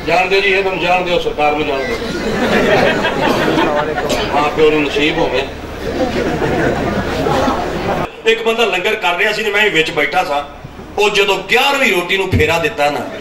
जान दो जी, ये तुम जान दो, सरकार में जान दो, मां प्यो नूं नसीब होवे। एक बंदा लंगर कर रहा सी, मैं विच बैठा सा। वो जदों 11वीं रोटी नूं फेरा दिता ना,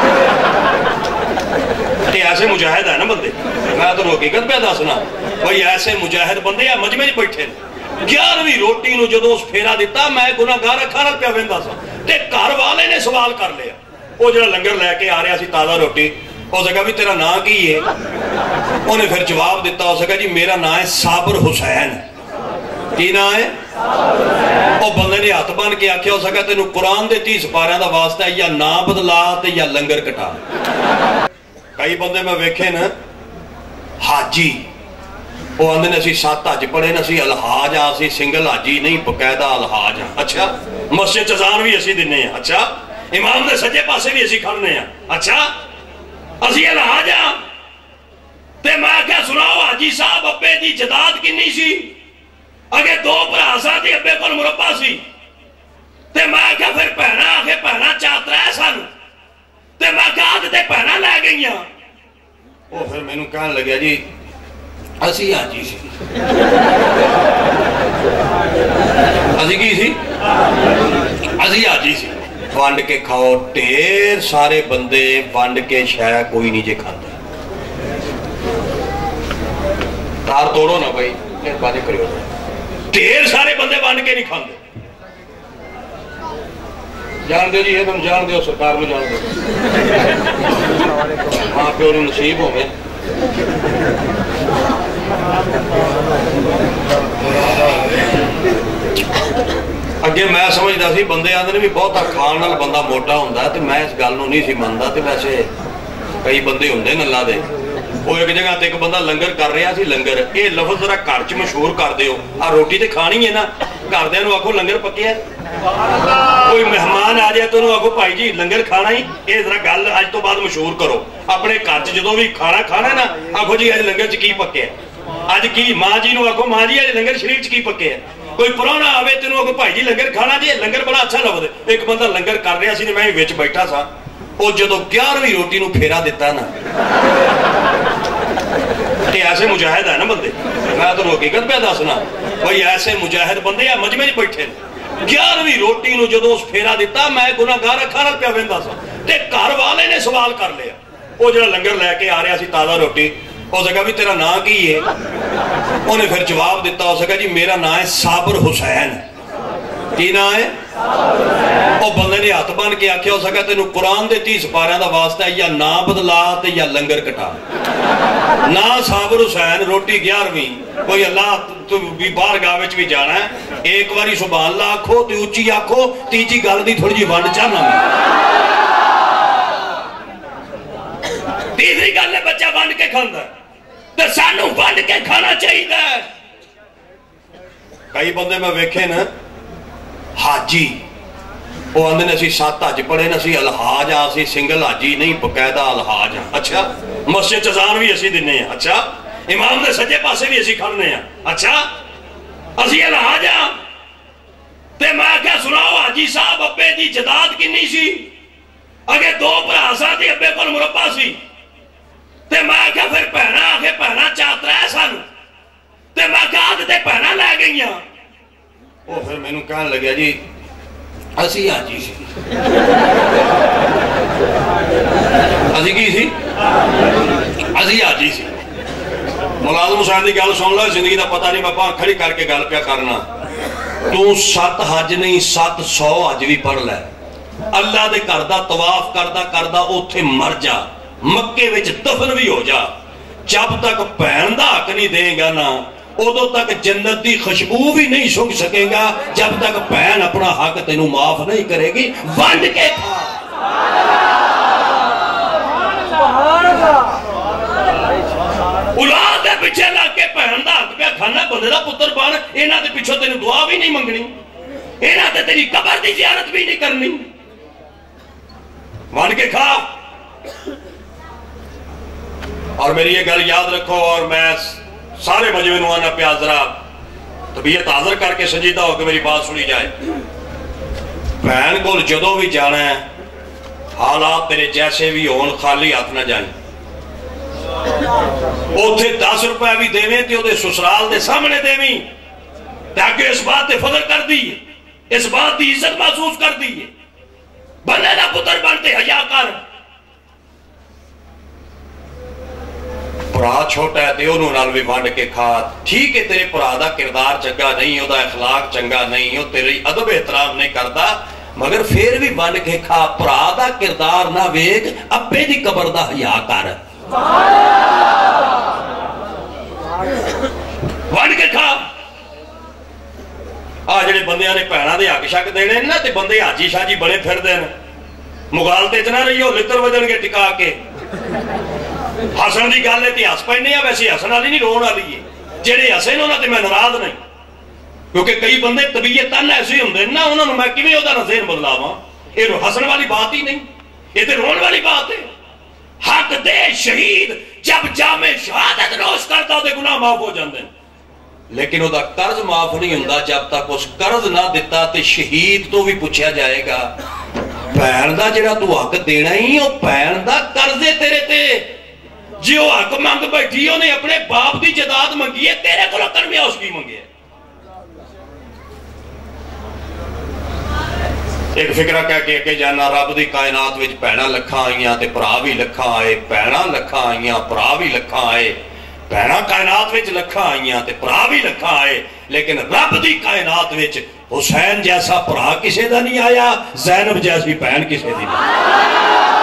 ऐसे मुजाहिद है ना बंदे, मैं तो हकीकत पे दसना भाई, ऐसे मुजाहिद बंदे आ मजमे च बैठे। 11वीं रोटी नूं जदों उस फेरा दिता, मैं गुनाहगार खाना पिया वेंदा सा ते घर वाले ने सवाल कर लिया। वो जो लंगर लैके आ रहा सी ताज़ा रोटी, हो सका भी तेरा नाम की है? उन्हें फिर जवाब दिता, हो सका जी मेरा नाम है साबिर हुसैन। की नाम है? वो बंदे ने हथ बन के आख्या, हो सका तेन कुरान के 30 पारियां का वास्ता है, या ना बदला ते या लंगर कटा। कई बंदे मैं वेखे न हाजी, वो आंदे ने असीं 7 हज पढ़े न, असीं अलहाज आ, असीं सिंगल हाजी नहीं बकायदा अलहाज आ। अच्छा, मस्जिद च अज़ान भी असीं दिन्ने आ। अच्छा, इमाम दे सज्जे पासे भी असीं खड़ने आ। अच्छा, असीं अलहाज आ। ते मैं क्या सुनाओ हाजी साहब, अब्बे दी जदाद किन्नी सी? अगे 2 भरा सा ते अब्बे कोल मुरब्बा सी। ते मैं क्या फिर भैणा आखे भैणा 4-3 सन, ते मैं क्या ते भैणा लै गईयां। वो फिर मैनू कहन लग्या जी असी हाजी सी। असी की सी? असी हाजी सी। वंड के खाओ, ढेर सारे बंदे वंड के शै कोई नहीं जे खाते। तार तोड़ो ना भाई, मेहरबानी करियो। ढेर सारे बंदे वंड के नहीं खाते। जान दो जी, ये तुम जान दो, सरकार में जान दो, मां प्यो नूं नसीब होवे। अगे मैं समझदा सी बंदे आंदे ने भी बहुता खाण नाल बंदा मोटा हुंदा, ते मैं इस गल नूं नहीं सी मनदा। ते वैसे कई बंदे हुंदे न अल्लाह दे। वो एक जगह ते एक बंदा लंगर कर रहा सी। लंगर ये लफ्ज़ जरा घर च मशहूर कर दिओ, आ रोटी ते खानी है ना, घरदिआं नूं आखो लंगर पक्किआ। कोई मेहमान आ जाए तो आखो भाई जी लंगर खाना ही, ये जरा गल अज तो बाद मशहूर करो। अपने घर च जो भी खाना खाना ना, आखो जी अज लंगर च की पक्के, अज की माँ जी नूं आखो माँ जी अज लंगर शरीफ च की पक्के है। कोई प्राहुणा आवे तेन आखो भाई जी लंगर खाना जी, लंगर बड़ा अच्छा लफ्ज़। एक बंदा लंगर कर रहा सी, मैं विच बैठा सा। वो जदों 11वीं रोटी नूं फेरा दिता ना, ऐसे मुजाहिद है ना बंदे, मैं तो हकीकत पे दसना भाई, ऐसे मुजाहिद बंदे आ मजमे च बैठे। 11वीं रोटी नूं जदों उस फेरा दिता, मैं गुनाहगार खाना पिया वेंदा सा ते घर वाले ने सवाल कर लिया। वो जो लंगर लैके आ रहा सी ताज़ा रोटी, हो सका भी तेरा नाम की है? उन्हें फिर जवाब दिता, हो सका जी मेरा नाम है साबिर हुसैन। की नाम है? वो बंदे ने हथ बन के आख्या, हो सका तेन कुरान के 30 पारियां का वास्ता है, या ना बदला ते या लंगर कटा। ना साबिर हुसैन, रोटी 11वीं। कोई अल्लाह तू भी बाहर गाँव भी जाना है, एक बारी सुभान अल्लाह आखो तो उच्ची आखो, तीजी गल की थोड़ी जी वंड चाहना। तीसरी गल है बच्चा वंड के खांदा, तो सानू वंड के खाना चाहिए। कई बंदे मैं वेखे न हाजी, वो आंदे ने असीं 7 हज पढ़े न, असीं अलहाज आ, असीं सिंगल हाजी नहीं बकायदा अलहाज आ। अच्छा, मस्जिद च अज़ान भी असीं दिन्ने आ। अच्छा, इमाम दे सज्जे पासे भी असीं खड़ने आ। अच्छा, असीं अलहाज आ। ते मैं क्या सुनाओ हाजी साहब, अब्बे दी जदाद किन्नी सी? अगे 2 भरा सा ते अब्बे कोल मुरब्बा सी। ते मैं क्या फिर भैणा आखे भैणा 4-3 सन, ते मैं क्या ते भैणा लै गईयां। वो फिर मैनू कहन लग्या जी असी हाजी सी। असी की सी? असी हाजी सी। मुलाज़िम हुसैन की गल सुन लो, जिंदगी का पता नहीं, मैं खड़ी करके गल पिया करना। तू 7 हज नहीं 700 हज भी पढ़ लै, अल्लाह दे घर दा तवाफ करदा करदा उत्थे मर जा, मक्के विच दफन भी हो जा, जब तक भैन दा हक नहीं देगा ना, उदों तक जन्नत की खुशबू भी नहीं सूंघ सकेगा, जब तक भैन अपना हक तेनू माफ नहीं करेगी। वंड के खा। औलाद दे पिछे लग के भैन दा हक पे खाना, बंदे दा पुत्र बन, इन्हां दे पिछों तेनू दुआ भी नहीं मंगनी, इन्हां ते तेरी कबर दी ज़ियारत भी नहीं करनी। वंड के खा। और मेरी ये गल याद रखो, और मैं सारे मजमे नूं आना पिया, जरा तबीयत हाजिर करके संजीदा होकर मेरी बात सुनी जाए। भैन को जदों भी जाना है, हालात तेरे जैसे भी होन, खाली हाथ ना जाए। उथे 10 रुपया भी देवे तो उहदे ससुराल के सामने देवी, ताकि इस बात से फख्र कर दी, इस बात की इज्जत महसूस कर दी। बने ना पुत्र बनते हया कर। भरा छोटा है तो उन्होंने भी वंड के खा। ठीक है, तेरे भरा का किरदार चंगा नहीं, वह अखलाक चंगा नहीं, वह तेरी अदब एहतराम नहीं करता, मगर फिर भी वंड के खा। भरा का किरदार ना वेख, अब्बे की कबर का हया कर। वंड के खा। आ जेडे बंदियां ने भैणों के हक शक देने ना, ते बंदे हाजी शाजी बने फिरदे ने। मुगालते च ना रहियो, लित्र वजनगे टिका के। हसन की गल है तो हस पैने, वैसे हसन वाली नहीं, रोन वाली है। जेडे हसे ने उन्होंने मैं नाराज नहीं, क्योंकि कई बंदे तबीयत तन ऐसे होंगे ना, उन्होंने मैं किवें उहदा नज़ेर बदलावा। ये हसन वाली बात ही नहीं, ये तो रोन वाली बात है। हक दे शहीद जब जामे शहादत नोश करता तो गुनाह माफ हो जाते हैं, लेकिन वह कर्ज माफ नहीं होता जब तक उस कर्ज ना दिता। तो शहीद तो भी पूछा जाएगा, भैन का जिहड़ा तू हक देना ही, वह भैन का कर्ज है तेरे ते। जे वह हक मंग बैठी, उन्हें अपने बाप की जायदाद मंगी है, तेरे को करमिया उसकी मंगे। एक फिक्रा कह के अगे जाना, रब की कायनात विच भैणां लखां आईयां ते भरा भी लखां आए, भैणां लखां आईयां भरा भी लखां आए, भैणां कायनात विच लखां आईयां ते भरा भी लखां आए, लेकिन रब की कायनात विच हुसैन जैसा भरा किसी का नहीं आया, ज़ैनब जैसी भैन किसी की नहीं।